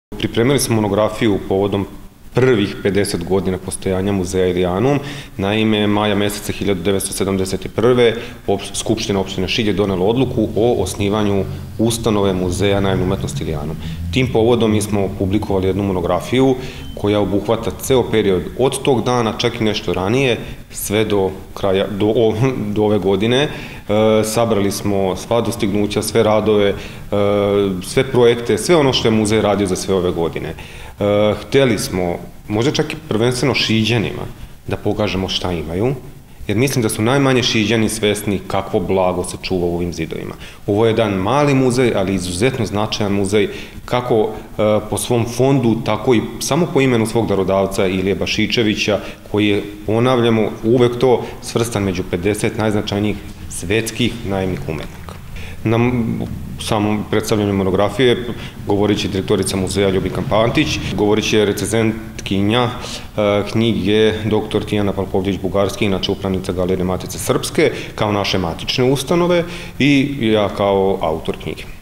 Pripremili smo monografiju povodom prvih 50 godina postojanja muzeja Ilijanum. Naime, maja meseca 1971. Skupština opštine Šid je donela odluku o osnivanju ustanove Muzeja naivne umetnosti Ilijanum. Tim povodom mi smo publikovali jednu monografiju koja obuhvata ceo period od tog dana, čak i nešto ranije, sve do kraja, do ove godine. Sabrali smo sva dostignuća, sve radove, sve projekte, sve ono što je muzej radio za sve ove godine. Hteli smo, možda čak i prvenstveno Šiđanima, da pokažemo šta imaju, jer mislim da su najmanje Šiđani svesni kakvo blago se čuva u ovim zidovima. Ovo je jedan mali muzej, ali izuzetno značajan muzej, kako po svom fondu, tako i samo po imenu svog darodavca Ilije Bašičevića, koji je, ponavljamo, uvek to svrstan među 50 najznačajnijih svetskih naivnih umetnika. Na samom predstavljanju monografije govorit će direktorica muzeja Ljubika Pantić, govorit će recenzentkinja knjige dr. Tijana Palkovljević-Bugarski, inače upravnica Galerije Matice Srpske, kao naše matične ustanove, i ja kao autor knjige.